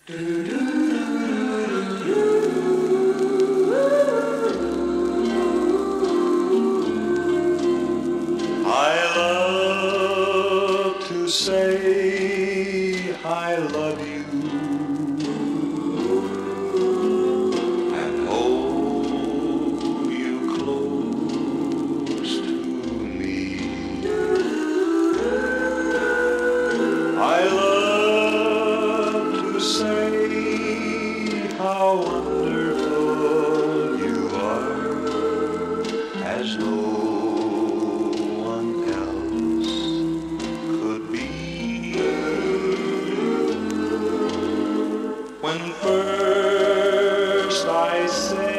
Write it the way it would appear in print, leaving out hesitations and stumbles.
I love to say I love you and hold you close to me. I love to say how wonderful you are, as no one else could be. When first I say